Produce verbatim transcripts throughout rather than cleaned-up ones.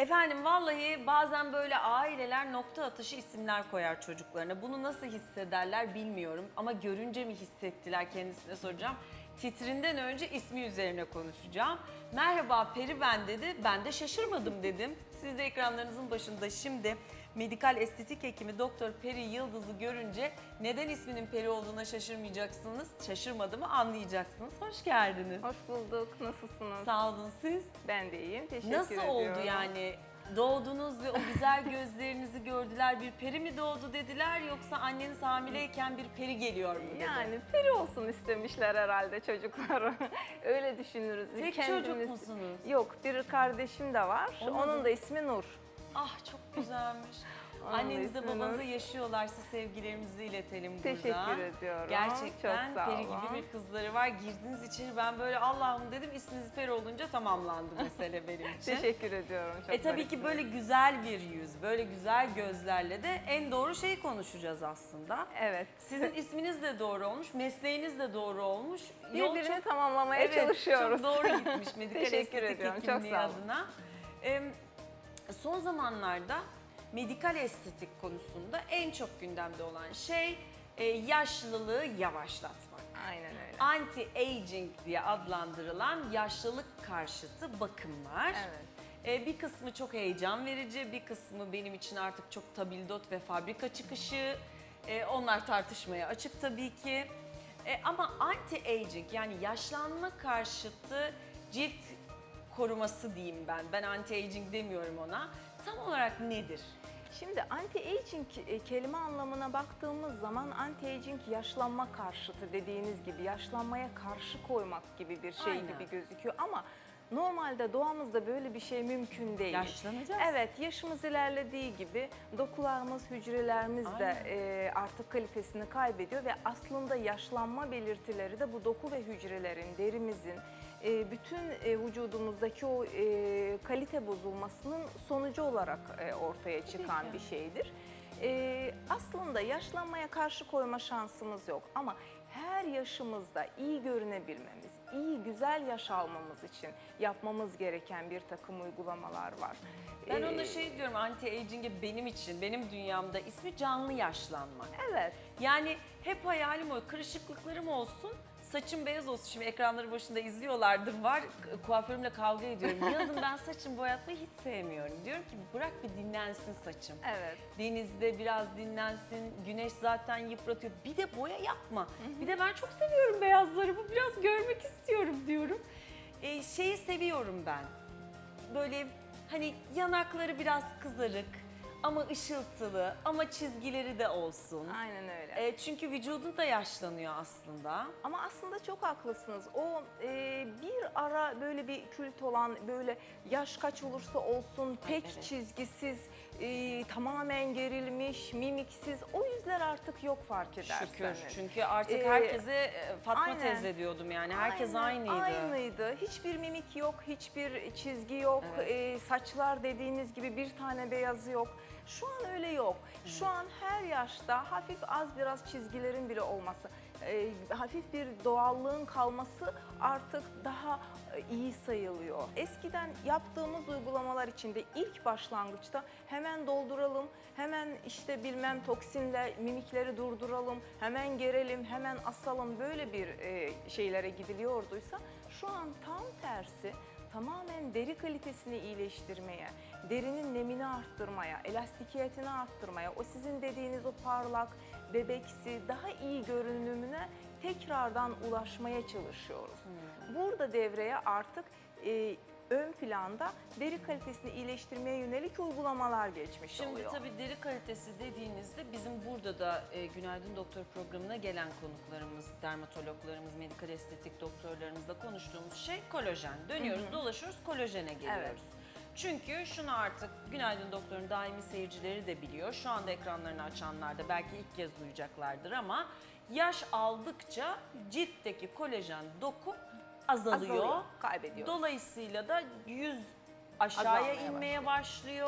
Efendim vallahi bazen böyle aileler nokta atışı isimler koyar çocuklarına. Bunu nasıl hissederler bilmiyorum ama görünce mi hissettiler kendisine soracağım. Titrinden önce ismi üzerine konuşacağım. Merhaba Peri ben dedi. Ben de şaşırmadım dedim. Siz de ekranlarınızın başında şimdi medikal estetik hekimi Doktor Peri Yıldız'ı görünce neden isminin Peri olduğuna şaşırmayacaksınız. Şaşırmadığımı anlayacaksınız. Hoş geldiniz. Hoş bulduk. Nasılsınız? Sağ olun siz. Ben de iyiyim. Teşekkür Nasıl ediyorum. oldu yani? Doğdunuz ve o güzel gözlerinizi gördüler. Bir peri mi doğdu dediler yoksa anneniz hamileyken bir peri geliyor mu dedi? Yani peri olsun istemişler herhalde çocuklar. Öyle düşünürüz. Tek çocuk musunuz? Yok, bir kardeşim de var. Onun Onun, da- da ismi Nur. Ah çok güzelmiş. Onun Anneniz de ismi babanıza Nur. yaşıyorlarsa sevgilerimizi iletelim burada. Teşekkür ediyorum. Gerçekten Çok sağ peri olun. gibi bir kızları var. Girdiniz içeri ben böyle Allah'ım dedim isminiz Peri olunca tamamlandı mesele benim için. Teşekkür ediyorum. Çok E tabii ki zarifsiniz. böyle güzel bir yüz, böyle güzel gözlerle de en doğru şeyi konuşacağız aslında. Evet. Sizin isminiz de doğru olmuş, mesleğiniz de doğru olmuş. Yol Birbirini çok, tamamlamaya evet, çalışıyoruz. çok doğru gitmiş medikal Teşekkür estetik ediyorum, çok hekimliği sağ olun. adına. Ee, son zamanlarda medikal estetik konusunda en çok gündemde olan şey e, yaşlılığı yavaşlatmak. Aynen öyle. Anti-aging diye adlandırılan yaşlılık karşıtı bakımlar. Evet. Ee, bir kısmı çok heyecan verici, bir kısmı benim için artık çok tabildot ve fabrika çıkışı. Ee, onlar tartışmaya açık tabii ki. Ee, ama anti-aging yani yaşlanma karşıtı cilt koruması diyeyim ben. Ben anti-aging demiyorum ona. Tam olarak nedir? Şimdi anti-aging e, kelime anlamına baktığımız zaman anti-aging yaşlanma karşıtı dediğiniz gibi yaşlanmaya karşı koymak gibi bir şey Aynen. gibi gözüküyor ama normalde doğamızda böyle bir şey mümkün değil. Yaşlanacağız. Evet, yaşımız ilerlediği gibi dokularımız, hücrelerimiz de e, artık kalitesini kaybediyor ve aslında yaşlanma belirtileri de bu doku ve hücrelerin, derimizin, e, bütün e, vücudumuzdaki o e, kalite bozulmasının sonucu olarak e, ortaya çıkan ki. bir şeydir. E, aslında yaşlanmaya karşı koyma şansımız yok ama her yaşımızda iyi görünebilmemiz, iyi güzel yaş almamız için yapmamız gereken bir takım uygulamalar var. Ben Ee, ona şey diyorum anti-aging'e benim için, benim dünyamda ismi canlı yaşlanmak. Evet. Yani hep hayalim o, kırışıklıklarım olsun, saçım beyaz olsun. Şimdi ekranları başında izliyorlardır var, kuaförümle kavga ediyorum. Yazın ben saçımı boyatmayı hiç sevmiyorum. Diyorum ki bırak bir dinlensin saçım. Evet. Denizde biraz dinlensin, güneş zaten yıpratıyor. Bir de boya yapma. Bir de ben çok seviyorum beyazlarımı, biraz görmek istiyorum diyorum. Ee, şeyi seviyorum ben, böyle hani yanakları biraz kızarık ama ışıltılı ama çizgileri de olsun. Aynen öyle. E, çünkü vücudun da yaşlanıyor aslında. Ama aslında çok haklısınız. O e, bir ara böyle bir kült olan böyle yaş kaç olursa olsun tek evet. çizgisiz, e, tamamen gerilmiş, mimiksiz o yüzler artık yok fark ederseniz. Şükür. Çünkü artık Ee, herkese e, Fatma aynen. teyze diyordum yani. Herkes Aynen, aynıydı. Aynıydı. Hiçbir mimik yok, hiçbir çizgi yok. Evet. Ee, saçlar dediğiniz gibi bir tane beyazı yok. Şu an öyle yok. Şu an her yaşta hafif az biraz çizgilerin bile olması, e, hafif bir doğallığın kalması artık daha e, iyi sayılıyor. Eskiden yaptığımız uygulamalar içinde ilk başlangıçta hemen dolduralım, hemen işte bilmem toksinle mimikleri durduralım, hemen gerelim, hemen asalım böyle bir e, şeylere gidiliyorduysa şu an tam tersi. Tamamen deri kalitesini iyileştirmeye, derinin nemini arttırmaya, elastikiyetini arttırmaya, o sizin dediğiniz o parlak, bebeksi, daha iyi görünümüne tekrardan ulaşmaya çalışıyoruz. Hmm. Burada devreye artık e, ön planda deri kalitesini iyileştirmeye yönelik uygulamalar geçmiş Şimdi oluyor. tabii deri kalitesi dediğinizde bizim burada da e, Günaydın Doktor programına gelen konuklarımız, dermatologlarımız, medikal estetik doktorlarımızla konuştuğumuz şey kolajen. Dönüyoruz, Hı hı. dolaşıyoruz, kolajene geliyoruz. Evet. Çünkü şunu artık Günaydın Doktor'un daimi seyircileri de biliyor. Şu anda ekranlarını açanlar da belki ilk kez duyacaklardır ama yaş aldıkça ciltteki kolajen doku azalıyor. Azalıyor, kaybediyoruz. Dolayısıyla da yüz aşağıya Azalmaya inmeye başlıyor.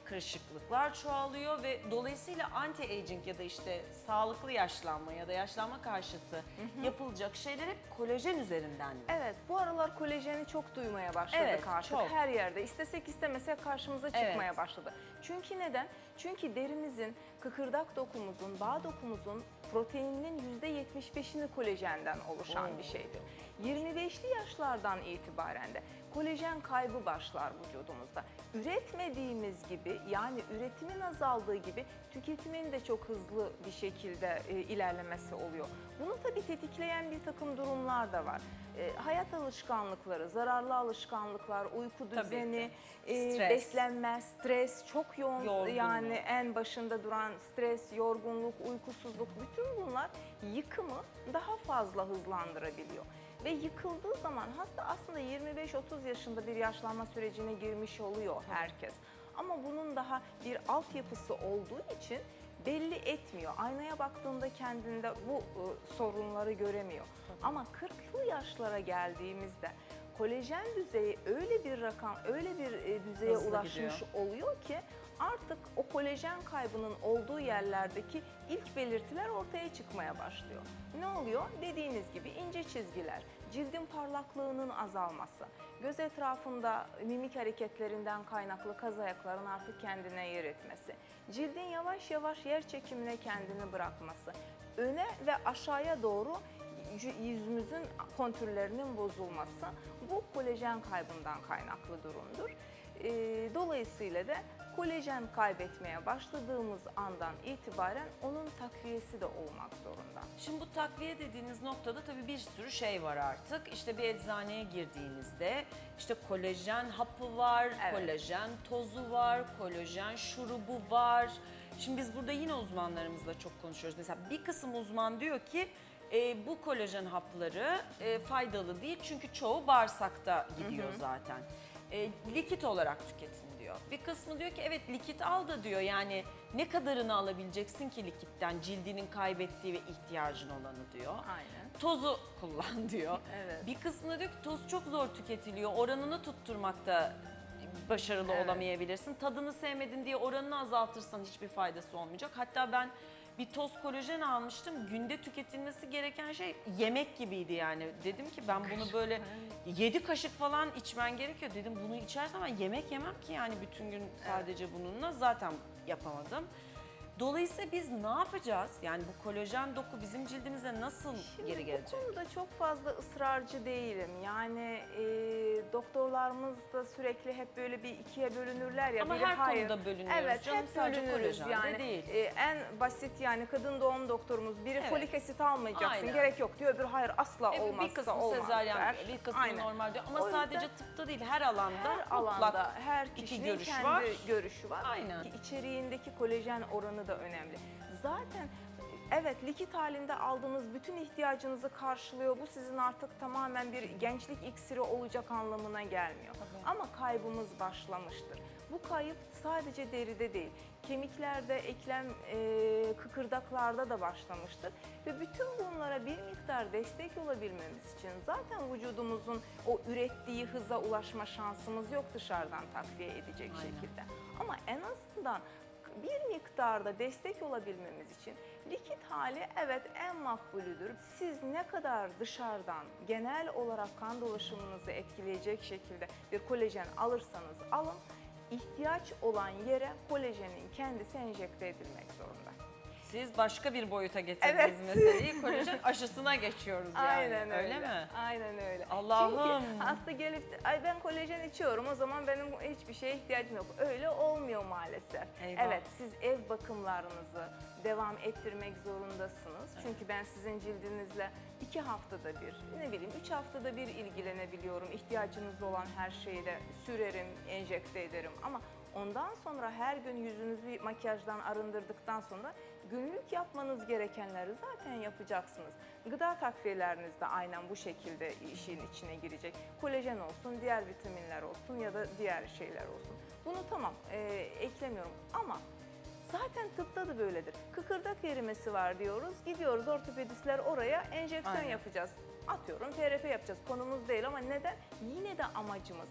kırışıklıklar çoğalıyor ve dolayısıyla anti-aging ya da işte sağlıklı yaşlanma ya da yaşlanma karşıtı yapılacak şeyler hep kolajen üzerinden. Evet, bu aralar kolajeni çok duymaya başladık Evet, artık. çok. Her yerde istesek istemesek karşımıza çıkmaya Evet. başladı. Çünkü neden? Çünkü derimizin, kıkırdak dokumuzun, bağ dokumuzun proteininin yüzde yetmiş beşini kolajenden oluşan Oo. bir şeydir. yirmi beşli yaşlardan itibaren de kolajen kaybı başlar vücudumuzda. Üretmediğimiz gibi, yani üretimin azaldığı gibi tüketimin de çok hızlı bir şekilde e, ilerlemesi oluyor. Bunu tabii tetikleyen bir takım durumlar da var. E, hayat alışkanlıkları, zararlı alışkanlıklar, uyku Tabii düzeni, ki. e, Stres. beslenme, stres, çok yoğun, Yorgunluk. yani en başında duran stres, yorgunluk, uykusuzluk, bütün bunlar yıkımı daha fazla hızlandırabiliyor. Ve yıkıldığı zaman hasta aslında yirmi beş otuz yaşında bir yaşlanma sürecine girmiş oluyor herkes. Ama bunun daha bir altyapısı olduğu için belli etmiyor. Aynaya baktığında kendinde bu e, sorunları göremiyor. Ama kırklı yaşlara geldiğimizde kolajen düzeyi öyle bir rakam, öyle bir e, düzeye Hızlı ulaşmış oluyor ki artık o kolajen kaybının olduğu yerlerdeki ilk belirtiler ortaya çıkmaya başlıyor. Ne oluyor? Dediğiniz gibi ince çizgiler, cildin parlaklığının azalması, göz etrafında mimik hareketlerinden kaynaklı kaz ayakların artık kendine yer etmesi, cildin yavaş yavaş yer çekimine kendini bırakması, öne ve aşağıya doğru yüzümüzün kontürlerinin bozulması bu kolajen kaybından kaynaklı durumdur. Dolayısıyla da kolajen kaybetmeye başladığımız andan itibaren onun takviyesi de olmak zorunda. Şimdi bu takviye dediğiniz noktada tabii bir sürü şey var artık. İşte bir eczaneye girdiğinizde işte kolajen hapı var, Evet. kolajen tozu var, kolajen şurubu var. Şimdi biz burada yine uzmanlarımızla çok konuşuyoruz. Mesela bir kısım uzman diyor ki e, bu kolajen hapları e, faydalı değil çünkü çoğu bağırsakta gidiyor Hı hı. zaten. E, likit olarak tüketin diyor. Bir kısmı diyor ki evet likit al da diyor, yani ne kadarını alabileceksin ki likitten, cildinin kaybettiği ve ihtiyacın olanı diyor. Aynen. Tozu kullan diyor. Evet. Bir kısmı diyor ki toz çok zor tüketiliyor, oranını tutturmakta başarılı Evet. olamayabilirsin. Tadını sevmedin diye oranını azaltırsan hiçbir faydası olmayacak. Hatta ben bir toz kolajen almıştım. Günde tüketilmesi gereken şey yemek gibiydi yani. Dedim ki ben bunu böyle yedi kaşık falan içmen gerekiyor. Dedim bunu içersem ben yemek yemem ki yani bütün gün sadece bununla, zaten yapamadım. Dolayısıyla biz ne yapacağız? Yani bu kolajen doku bizim cildimize nasıl Şimdi geri gelecek? bu konuda çok fazla ısrarcı değilim. Yani e, doktorlarımız da sürekli hep böyle bir ikiye bölünürler ya. Ama biri her hayır. konuda bölünüyoruz Evet, canım, hep sadece bölünürüz kolajende yani. değil. E, en basit yani kadın doğum doktorumuz biri Evet. folik asit almayacaksın, Aynen. gerek yok diyor. Öbürü hayır asla E, olmazsa bir kısmı olmaz sezaryen, der. bir kısmı Aynen. normal diyor. Ama O yüzden sadece tıpta değil, her alanda her alanda, mutlak her iki kişinin görüş kendi var. görüşü var. Aynen. Ki içeriğindeki kolajen oranı da önemli. Zaten evet, likit halinde aldığınız bütün ihtiyacınızı karşılıyor. Bu sizin artık tamamen bir gençlik iksiri olacak anlamına gelmiyor. Tabii. Ama kaybımız başlamıştır. Bu kayıp sadece deride değil, kemiklerde, eklem, e, kıkırdaklarda da başlamıştır. Ve bütün bunlara bir miktar destek olabilmemiz için zaten vücudumuzun o ürettiği hıza ulaşma şansımız yok dışarıdan takviye edecek Aynen. şekilde. Ama en azından bir miktarda destek olabilmemiz için likit hali evet en makbulüdür. Siz ne kadar dışarıdan genel olarak kan dolaşımınızı etkileyecek şekilde bir kolajen alırsanız alın, ihtiyaç olan yere kolajenin kendisi enjekte edilmek zorunda. Siz başka bir boyuta getirdiniz Evet. meseleyi. Kolajen aşısına geçiyoruz yani. Aynen öyle. Öyle mi? Aynen öyle. Allah'ım. Çünkü hasta gelip de, ay ben kolajen içiyorum o zaman benim hiçbir şeye ihtiyacım yok. Öyle olmuyor maalesef. Eyvah. Evet, siz ev bakımlarınızı devam ettirmek zorundasınız. Çünkü ben sizin cildinizle iki haftada bir, ne bileyim üç haftada bir ilgilenebiliyorum. İhtiyacınız olan her şeyi de sürerim, enjekte ederim. Ama ondan sonra her gün yüzünüzü makyajdan arındırdıktan sonra günlük yapmanız gerekenleri zaten yapacaksınız. Gıda takviyeleriniz de aynen bu şekilde işin içine girecek. Kolajen olsun, diğer vitaminler olsun ya da diğer şeyler olsun. Bunu tamam e, eklemiyorum ama zaten tıpta da böyledir. Kıkırdak erimesi var diyoruz, gidiyoruz ortopedistler oraya enjeksiyon Aynen. yapacağız. Atıyorum P R P yapacağız, konumuz değil ama neden? Yine de amacımız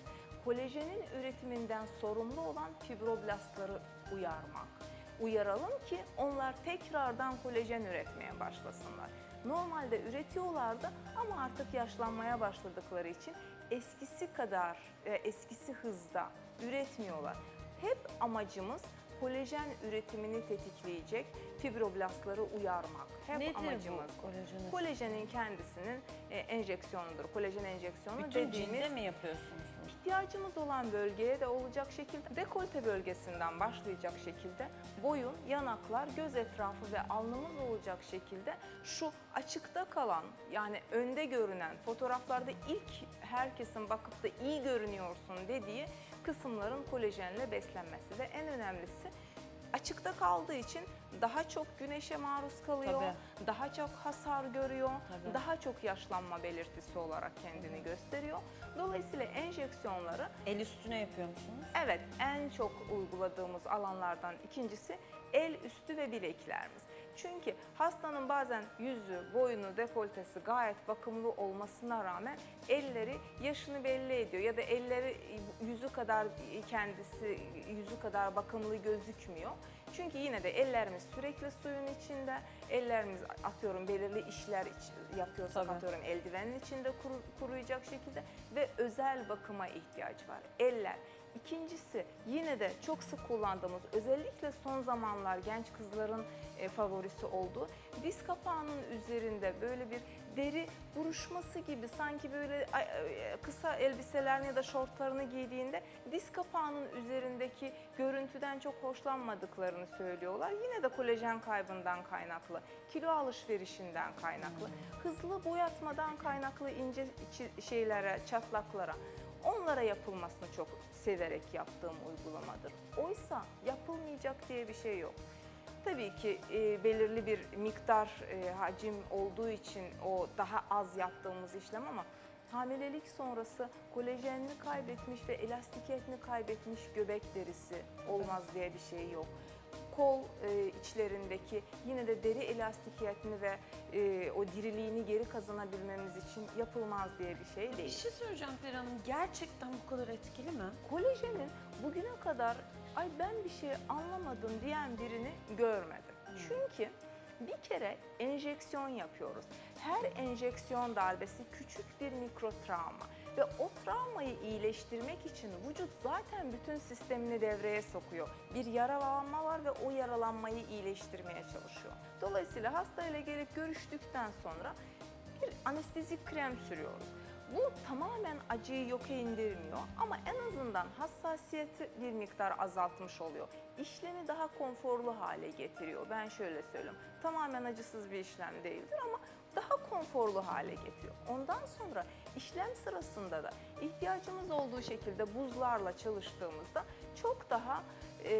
kolajenin üretiminden sorumlu olan fibroblastları uyarmak. Uyaralım ki onlar tekrardan kolajen üretmeye başlasınlar. Normalde üretiyorlardı ama artık yaşlanmaya başladıkları için eskisi kadar, eskisi hızda üretmiyorlar. Hep amacımız kolajen üretimini tetikleyecek fibroblastları uyarmak. Hep Nedir amacımız bu kolajen? Kolajenin kendisinin e, enjeksiyonudur. Kolajen enjeksiyonu Bütün dediğimiz cilde mi yapıyorsunuz? ihtiyacımız olan bölgeye de olacak şekilde, dekolte bölgesinden başlayacak şekilde boyun, yanaklar, göz etrafı ve alnımız olacak şekilde şu açıkta kalan, yani önde görünen, fotoğraflarda ilk herkesin bakıp da iyi görünüyorsun dediği kısımların kolajenle beslenmesi ve en önemlisi açıkta kaldığı için daha çok güneşe maruz kalıyor, Tabii. daha çok hasar görüyor, Tabii. daha çok yaşlanma belirtisi olarak kendini Hı. gösteriyor. Dolayısıyla enjeksiyonları El üstüne yapıyor musunuz? evet en çok uyguladığımız alanlardan ikincisi el üstü ve bileklerimiz. Çünkü hastanın bazen yüzü, boynu, dekoltesi gayet bakımlı olmasına rağmen elleri yaşını belli ediyor ya da elleri yüzü kadar kendisi yüzü kadar bakımlı gözükmüyor. Çünkü yine de ellerimiz sürekli suyun içinde, ellerimiz atıyorum belirli işler yapıyorsak Tabii. atıyorum eldivenin içinde kuru, kuruyacak şekilde ve özel bakıma ihtiyaç var. Eller. İkincisi yine de çok sık kullandığımız, özellikle son zamanlar genç kızların e, favorisi olduğu diz kapağının üzerinde böyle bir deri buruşması gibi, sanki böyle kısa elbiselerini ya da şortlarını giydiğinde diz kapağının üzerindeki görüntüden çok hoşlanmadıklarını söylüyorlar. Yine de kolajen kaybından kaynaklı, kilo alışverişinden kaynaklı, hızlı boyatmadan kaynaklı ince şeylere, çatlaklara, onlara yapılmasını çok severek yaptığım uygulamadır. Oysa yapılmayacak diye bir şey yok. Tabii ki e, belirli bir miktar e, hacim olduğu için o daha az yaptığımız işlem, ama hamilelik sonrası kolajenini kaybetmiş ve elastikiyetini kaybetmiş göbek derisi olmaz diye bir şey yok. Kol e, içlerindeki yine de deri elastikiyetini ve e, o diriliğini geri kazanabilmemiz için yapılmaz diye bir şey Bir değil. şey söyleyeceğim Peri Hanım. Gerçekten bu kadar etkili mi? Kolajenin bugüne kadar ay ben bir şey anlamadım diyen birini görmedim. Hmm. Çünkü bir kere enjeksiyon yapıyoruz. Her enjeksiyon darbesi küçük bir mikro travma ve o travmayı iyileştirmek için vücut zaten bütün sistemini devreye sokuyor. Bir yaralanma var ve o yaralanmayı iyileştirmeye çalışıyor. Dolayısıyla hastayla gelip görüştükten sonra bir anestezik krem sürüyoruz. Bu tamamen acıyı yoka indirmiyor ama en azından hassasiyeti bir miktar azaltmış oluyor. İşlemi daha konforlu hale getiriyor. Ben şöyle söyleyeyim, tamamen acısız bir işlem değildir ama daha konforlu hale getiriyor. Ondan sonra işlem sırasında da ihtiyacımız olduğu şekilde buzlarla çalıştığımızda çok daha e,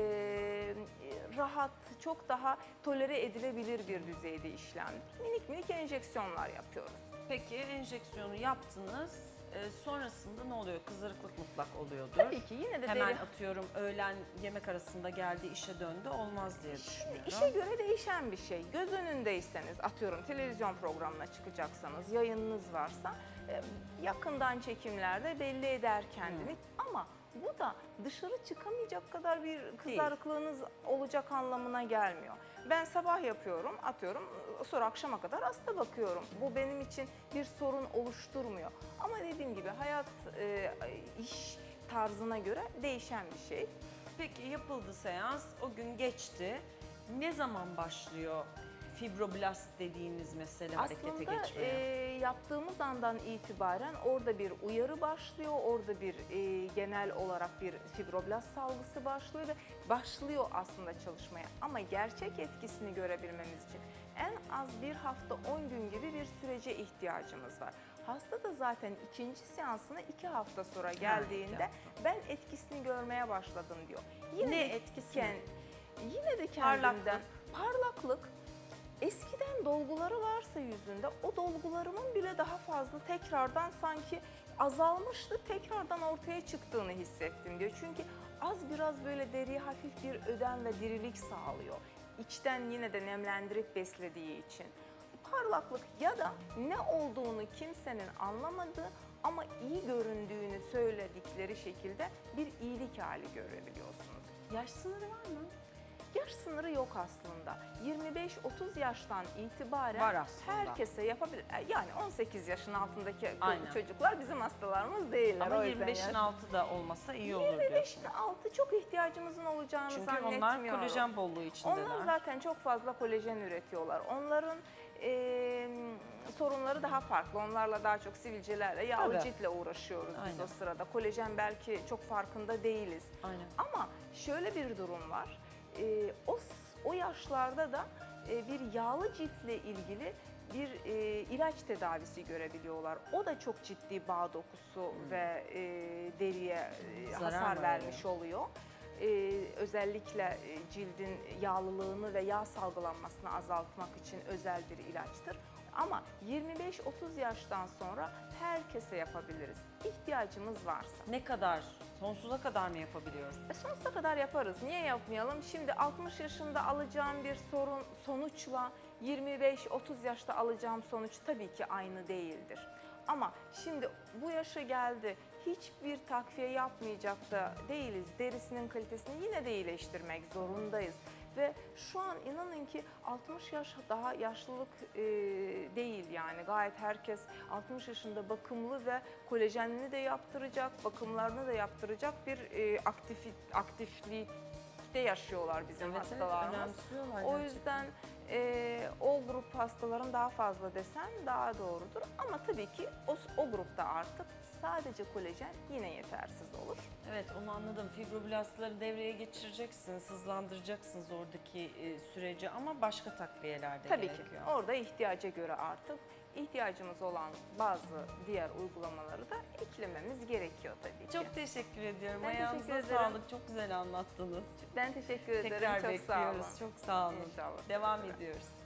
rahat, çok daha tolere edilebilir bir düzeyde işlemdir. Minik minik enjeksiyonlar yapıyoruz. Peki enjeksiyonu yaptınız. Ee, sonrasında ne oluyor? Kızarıklık mutlak oluyordur. Tabii ki yine de Hemen deri... atıyorum öğlen yemek arasında geldi, işe döndü, olmaz diye düşünüyorum. İşe göre değişen bir şey. Göz önündeyseniz, atıyorum televizyon programına çıkacaksanız, yayınınız varsa e, yakından çekimlerde belli eder kendini. Hmm. Ama bu da dışarı çıkamayacak kadar bir kızarıklığınız değil, olacak anlamına gelmiyor. Ben sabah yapıyorum, atıyorum, sonra akşama kadar hasta bakıyorum. Bu benim için bir sorun oluşturmuyor. Ama dediğim gibi hayat, e, iş tarzına göre değişen bir şey. Peki yapıldı seans, o gün geçti. Ne zaman başlıyor fibroblast dediğiniz mesele harekete Aslında geçmeye? e, yaptığımız andan itibaren orada bir uyarı başlıyor, orada bir e, genel olarak bir fibroblast salgısı başlıyor ve başlıyor aslında çalışmaya. Ama gerçek etkisini görebilmemiz için en az bir hafta on gün gibi bir sürece ihtiyacımız var. Hasta da zaten ikinci seansına iki hafta sonra geldiğinde ha, ben etkisini görmeye başladım diyor. Yine ne de etkisi? Kend, yine de kendimden Parlaklık. parlaklık. Eskiden dolguları varsa yüzünde, o dolgularımın bile daha fazla tekrardan sanki azalmıştı, tekrardan ortaya çıktığını hissettim diyor. Çünkü az biraz böyle deriye hafif bir ödem ve dirilik sağlıyor. İçten yine de nemlendirip beslediği için. Parlaklık ya da ne olduğunu kimsenin anlamadığı ama iyi göründüğünü söyledikleri şekilde bir iyilik hali görebiliyorsunuz. Yaş sınırı var mı? Yaş sınırı yok aslında. yirmi beş otuz yaştan itibaren Var aslında. herkese yapabilir. Yani on sekiz yaşın altındaki Aynen. çocuklar bizim hastalarımız değiller. Ama O yüzden yirmi beşin yaş- altı da olmasa iyi olur yirmi beşin diyorsunuz. altı çok ihtiyacımızın olacağını Çünkü zannetmiyorum. onlar kolajen bolluğu içindeler. Onlar zaten çok fazla kolajen üretiyorlar. Onların e, sorunları daha farklı. Onlarla daha çok sivilcelerle, yağlı Tabii. ciltle uğraşıyoruz biz Aynen. o sırada. Kolajen belki çok farkında değiliz. Aynen. Ama şöyle bir durum var. E, o, o yaşlarda da e, bir yağlı ciltle ilgili bir e, ilaç tedavisi görebiliyorlar. O da çok ciddi bağ dokusu ve e, deriye e, Zarar hasar veriyor. vermiş oluyor. Ee, özellikle e, cildin yağlılığını ve yağ salgılanmasını azaltmak için özel bir ilaçtır. Ama yirmi beş otuz yaştan sonra herkese yapabiliriz. İhtiyacımız varsa. Ne kadar? Sonsuza kadar mı yapabiliyoruz? E sonsuza kadar yaparız. Niye yapmayalım? Şimdi altmış yaşında alacağım bir sorun sonuçla yirmi beş otuz yaşta alacağım sonuç tabii ki aynı değildir. Ama şimdi bu yaşa geldi, hiçbir takviye yapmayacak da değiliz. Derisinin kalitesini yine de iyileştirmek zorundayız. Ve şu an inanın ki altmış yaş daha yaşlılık e, değil yani. Gayet herkes altmış yaşında bakımlı ve kolajenini de yaptıracak, bakımlarını da yaptıracak bir e, aktif, aktiflikte yaşıyorlar bizim Evet, evet, hastalarımız. önemsiyorlar O gerçekten. yüzden e, o grup hastaların daha fazla desen daha doğrudur. Ama tabii ki o, o grupta artık sadece kolajen yine yetersiz olur. Evet, onu anladım. Fibroblastları devreye geçireceksiniz, hızlandıracaksınız oradaki e, süreci ama başka takviyeler de Tabii gerekiyor. ki orada ihtiyaca göre artık ihtiyacımız olan bazı diğer uygulamaları da eklememiz gerekiyor tabii ki. Çok teşekkür ediyorum. Ben Ayağınıza teşekkür ederim. sağlık. Çok güzel anlattınız. Ben teşekkür ederim. Tekrar Çok sağ olun. bekliyoruz. Çok sağ olun. İnşallah. Devam Seve seve. ediyoruz.